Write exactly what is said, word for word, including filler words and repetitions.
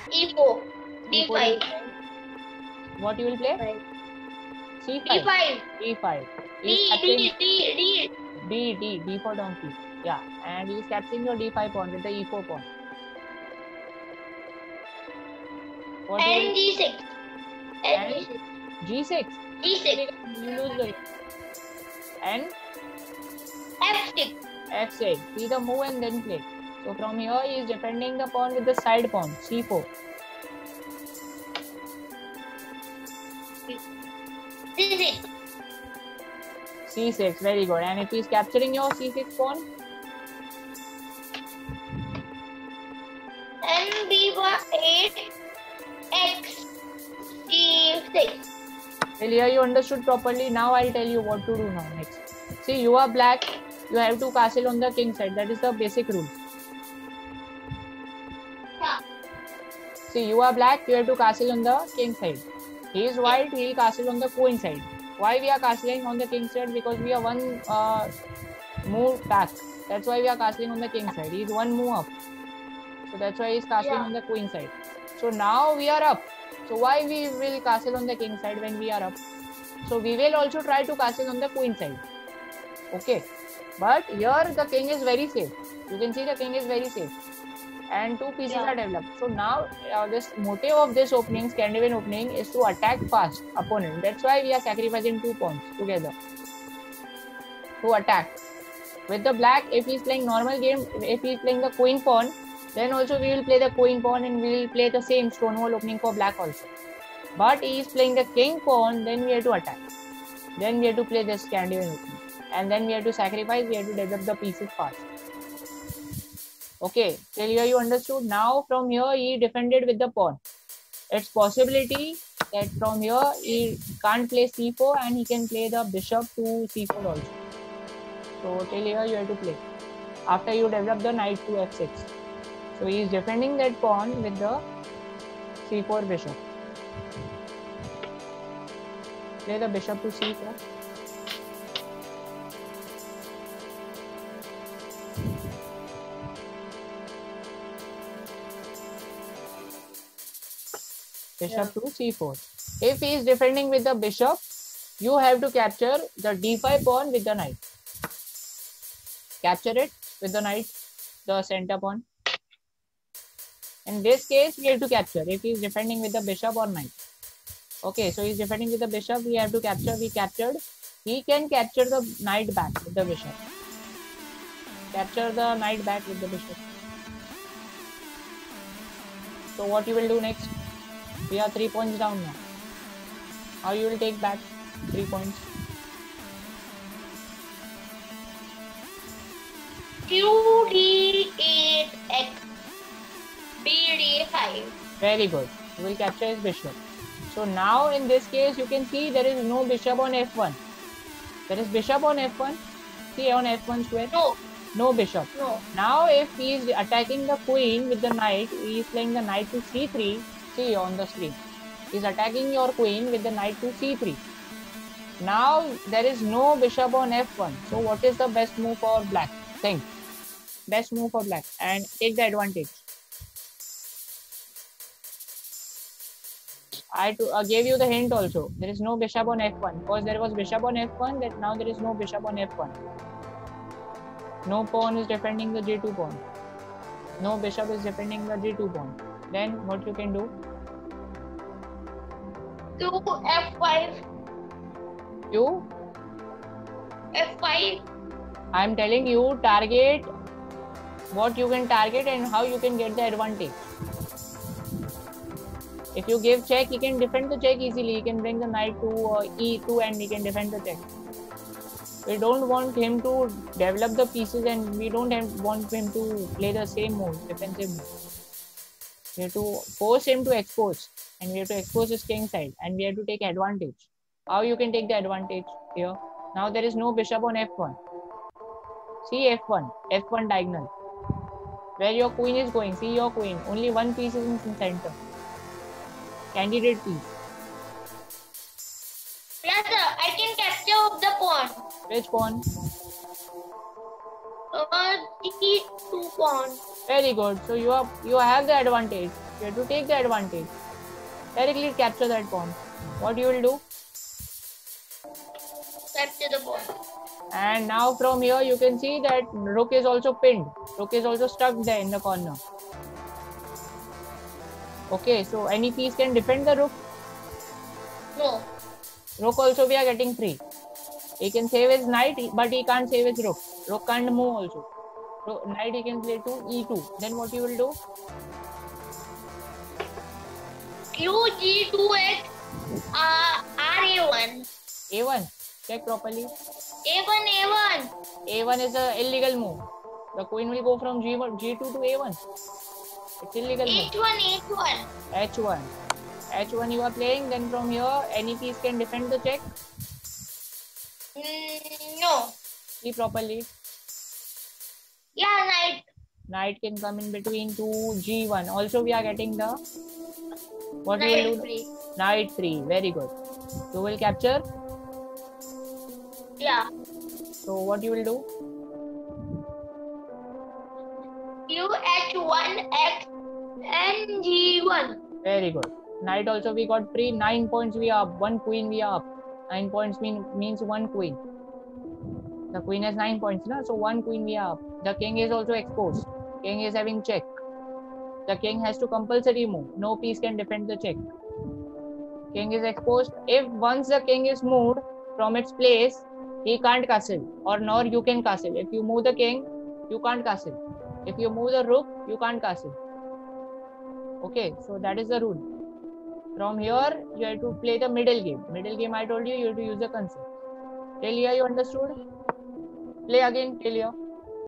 E four. E four D five. What you will play? C five. D five. D five. D, D, D, D. D, D, D for donkey. Yeah, and he is capturing your D five pawn with the E four pawn. What and G six. And G six. G six. You lose the and F six. F six. See the move and then play. So from here he is defending the pawn with the side pawn C four. C six. C six, very good. And if he is capturing your C six pawn, and B eight X G six. Well, here you understood properly. Now I'll tell you what to do now next. See, you are black. You have to castle on the king side. That is the basic rule. Yeah. See, you are black. You have to castle on the king side. He is white. He will castle on the queen side. Why we are castling on the king side? Because we are one uh, move back. That's why we are castling on the king side. He is one move up. So that's why he is castling yeah. on the queen side. So now we are up. So why we will castle on the king side when we are up? So we will also try to castle on the queen side. Okay. But here the king is very safe. You can see the king is very safe. And two pieces yeah. are developed. So now uh, this motive of this opening, Scandinavian opening, is to attack fast opponent. That's why we are sacrificing two pawns together to attack. With the black, if he is playing normal game, if he is playing the queen pawn, then also we will play the queen pawn and we will play the same stone wall opening for black also. But he is playing the king pawn, then we have to attack. Then we have to play the Scandinavian opening. And then we have to sacrifice, we have to develop the pieces fast. Okay, till here you understood. Now from here he defended with the pawn. It's possibility that from here he can't play c four and he can play the bishop to c four also. So till here you have to play. After you develop the knight to f six. So he is defending that pawn with the c four bishop. Play the bishop to c four. Bishop yeah. to c four. If he is defending with the bishop, you have to capture the d five pawn with the knight. Capture it with the knight, the center pawn. In this case, we have to capture if he is defending with the bishop or knight. Okay, so he is defending with the bishop, we have to capture. We captured. He can capture the knight back with the bishop. Capture the knight back with the bishop. So what you will do next? We are three points down now. How you will take back three points? Q D eight X B D five. Very good. You will capture his bishop. So now in this case you can see there is no bishop on f one. There is bishop on f one. See on f one square. No. No bishop. No. Now if he is attacking the queen with the knight, he is playing the knight to c three. See on the screen. He is attacking your queen with the knight to c three. Now there is no bishop on f one. So what is the best move for black? Think. Best move for black and take the advantage. I to, uh, gave you the hint also. There is no bishop on f one because there was bishop on f one. That now there is no bishop on f one. No pawn is defending the g two pawn. No bishop is defending the g two pawn. Then what you can do? To f five. You? f five. I am telling you target what you can target and how you can get the advantage. If you give check, he can defend the check easily. He can bring the knight to uh, e two and he can defend the check. We don't want him to develop the pieces and we don't have, want him to play the same move, defensive move. We have to force him to expose and we have to expose his king side and we have to take advantage. How you can take the advantage here? Now there is no bishop on f one. See f one, f one diagonal. Where your queen is going, see your queen. Only one piece is in the center. Candidate piece. Yes, sir. I can capture the pawn. Which pawn? Uh, D two pawn. Very good. So you have you have the advantage. You have to take the advantage. Directly capture that pawn. What you will do? Capture the pawn. And now from here you can see that rook is also pinned. Rook is also stuck there in the corner. Okay, so any piece can defend the rook? No. Rook also we are getting free. He can save his knight, but he can't save his rook. Rook can't move also. So knight he can play to e two. Then what you will do? Q G two X uh, R A one. a one. Check properly. A one, A one. a one is a illegal move. The queen will go from G one, G two to a one. It's illegal move. H one, H one. H one. H one you are playing. Then from here any piece can defend the check. Mm, no. See properly. Yeah, knight. Knight can come in between to G one. Also we are getting the what you will Knight do? three. Knight three. Very good. You will capture. Yeah. So what you will do? Q H one X and G one. Very good. Knight also we got free. Nine points we are up. One queen we are up. Nine points mean means one queen. The queen has nine points, na? So one queen we are up. The king is also exposed. King is having check. The king has to compulsory move. No piece can defend the check. King is exposed. If once the king is moved from its place, he can't castle, or nor you can castle. If you move the king, you can't castle. If you move the rook, you can't castle. Okay, so that is the rule. From here, you have to play the middle game. Middle game, I told you, you have to use the console. Till here, you understood? Play again till here.